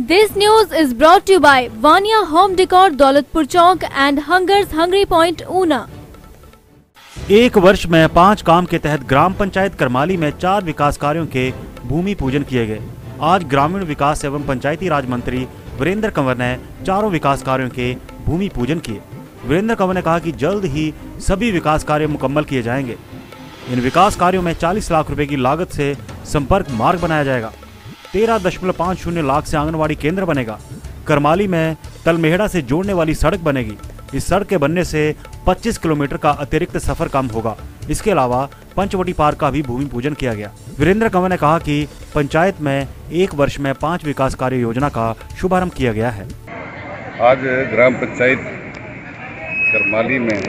This news is brought to you by Vania Home Decor, Daulatpur Chowk and Hungers Hungry Point, Una। एक वर्ष में 5 काम के तहत ग्राम पंचायत करमाली में 4 विकास कार्यों के भूमि पूजन किए गए। आज ग्रामीण विकास एवं पंचायती राज मंत्री वीरेंद्र कंवर ने चारों विकास कार्यों के भूमि पूजन किए। वीरेंद्र कंवर ने कहा कि जल्द ही सभी विकास कार्य मुकम्मल किए जाएंगे। इन विकास कार्यों में 40 लाख रुपए की लागत से संपर्क मार्ग बनाया जाएगा। 13.50 लाख से आंगनवाड़ी केंद्र बनेगा। करमाली में तलमेहड़ा से जोड़ने वाली सड़क बनेगी। इस सड़क के बनने से 25 किलोमीटर का अतिरिक्त सफर कम होगा। इसके अलावा पंचवटी पार्क का भी भूमि पूजन किया गया। वीरेंद्र कंवर ने कहा कि पंचायत में एक वर्ष में 5 विकास कार्य योजना का शुभारंभ किया गया है। आज ग्राम पंचायत करमाली में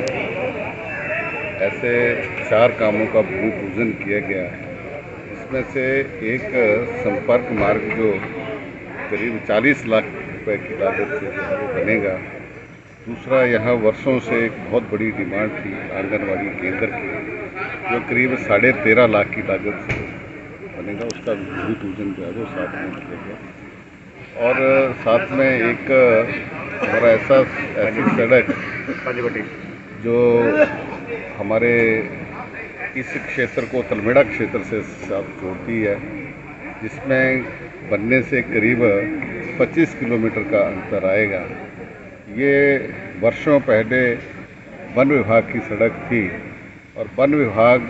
ऐसे 4 कामों का भूमि पूजन किया गया है। इसमें से एक संपर्क मार्ग जो करीब 40 लाख रुपए की लागत से जो है वो बनेगा। दूसरा, यहाँ वर्षों से एक बहुत बड़ी डिमांड थी आंगनवाड़ी केंद्र की, जो करीब 13.5 लाख की लागत से बनेगा। उसका भूमि पूजन जो है वो साथ में करेगा। और साथ में एक हमारा ऐसी सड़क जो हमारे इस क्षेत्र को तलमेड़ा क्षेत्र से साथ जोड़ती है, जिसमें बनने से करीब 25 किलोमीटर का अंतर आएगा। ये वर्षों पहले वन विभाग की सड़क थी और वन विभाग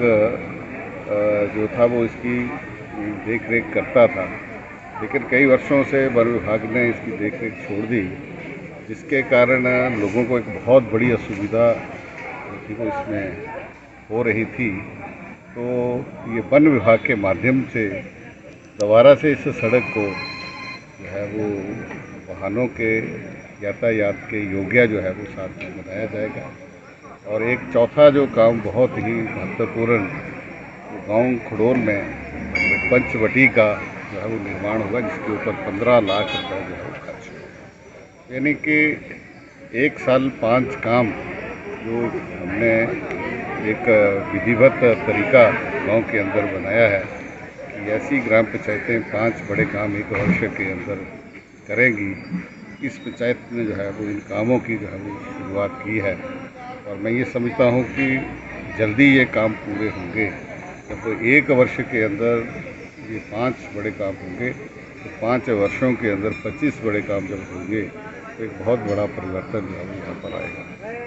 जो था वो इसकी देख रेख करता था, लेकिन कई वर्षों से वन विभाग ने इसकी देख रेख छोड़ दी, जिसके कारण लोगों को एक बहुत बड़ी असुविधा को इसमें हो रही थी। तो ये वन विभाग के माध्यम से दोबारा से इस सड़क को जो है वो वाहनों के यातायात के योग्य जो है वो साथ में बनाया जाएगा। और एक चौथा जो काम बहुत ही महत्वपूर्ण, गांव खड़ोल में पंचवटी का जो है वो निर्माण होगा, जिसके ऊपर 15 लाख रुपए जो है वो खर्च होगा। यानी कि 1 साल 5 काम जो हमने एक विधिवत तरीका गांव के अंदर बनाया है कि ऐसी ग्राम पंचायतें 5 बड़े काम एक वर्ष के अंदर करेंगी। इस पंचायत ने जो है वो इन कामों की जो है वो शुरुआत की है और मैं ये समझता हूँ कि जल्दी ये काम पूरे होंगे। जब 1 वर्ष के अंदर ये 5 बड़े काम होंगे तो 5 वर्षों के अंदर 25 बड़े काम जब होंगे तो एक बहुत बड़ा परिवर्तन जो है यहाँ पर आएगा।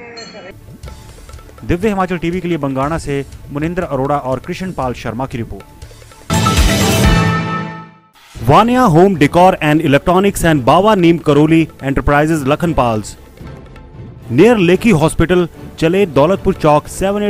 दिव्य हिमाचल टीवी के लिए बंगाणा से मुनिंद्र अरोड़ा और कृष्ण पाल शर्मा की report. Vania home decor and electronics and Baba Neem Karoli enterprises Lakhanpals near Leki hospital, Chalet Daulatpur Chowk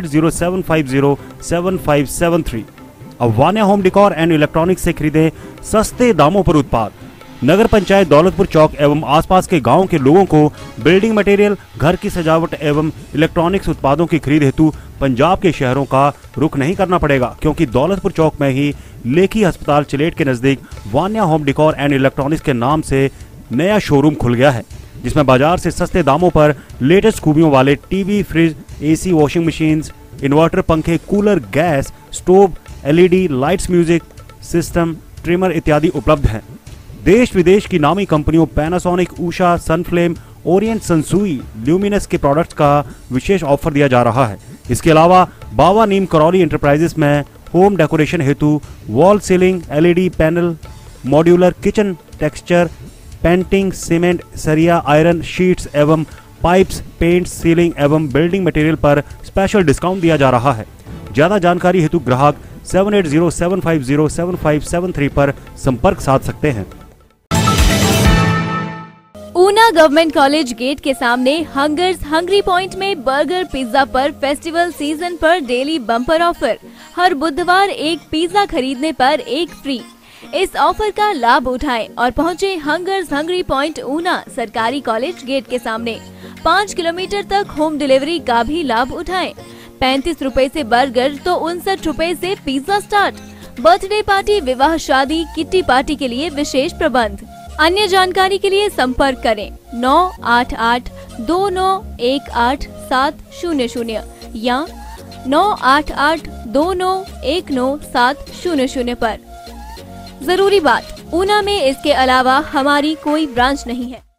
7807507573। अब Vania home decor and electronics से खरीदे सस्ते दामों पर उत्पाद। नगर पंचायत दौलतपुर चौक एवं आसपास के गांवों के लोगों को बिल्डिंग मटेरियल, घर की सजावट एवं इलेक्ट्रॉनिक्स उत्पादों की खरीद हेतु पंजाब के शहरों का रुख नहीं करना पड़ेगा, क्योंकि दौलतपुर चौक में ही लेकी अस्पताल चिलेट के नजदीक Vania home decor and electronics के नाम से नया शोरूम खुल गया है, जिसमें बाजार से सस्ते दामों पर लेटेस्ट खूबियों वाले TV, fridge, AC, washing machine, inverter, पंखे, cooler, gas stove, LED lights, music system, trimmer इत्यादि उपलब्ध हैं। देश विदेश की नामी कंपनियों Panasonic, Usha, Sunflame, Orient, Sansui, Luminous के प्रोडक्ट्स का विशेष ऑफर दिया जा रहा है। इसके अलावा बाबा नीम करौली एंटरप्राइजेस में होम डेकोरेशन हेतु wall ceiling, LED panel, modular kitchen, texture, painting, cement, सरिया, आयरन, शीट्स एवं पाइप्स, पेंट, सीलिंग एवं बिल्डिंग मटेरियल पर स्पेशल डिस्काउंट दिया जा रहा है। ज्यादा जानकारी हेतु ग्राहक 7807507573 पर संपर्क साध सकते हैं। ऊना गवर्नमेंट कॉलेज गेट के सामने हंगर्स हंग्री पॉइंट में बर्गर पिज्जा पर फेस्टिवल सीजन पर डेली बम्पर ऑफर। हर बुधवार एक पिज्जा खरीदने पर एक फ्री। इस ऑफर का लाभ उठाएं और पहुंचे हंगर्स हंग्री पॉइंट ऊना सरकारी कॉलेज गेट के सामने। 5 किलोमीटर तक होम डिलीवरी का भी लाभ उठाएं। 35 रुपए से बर्गर तो 59 रुपए से पिज्जा स्टार्ट। बर्थडे पार्टी, विवाह, शादी, किट्टी पार्टी के लिए विशेष प्रबंध। अन्य जानकारी के लिए संपर्क करें 9882918700 या 9882919700 पर। जरूरी बात, ऊना में इसके अलावा हमारी कोई ब्रांच नहीं है।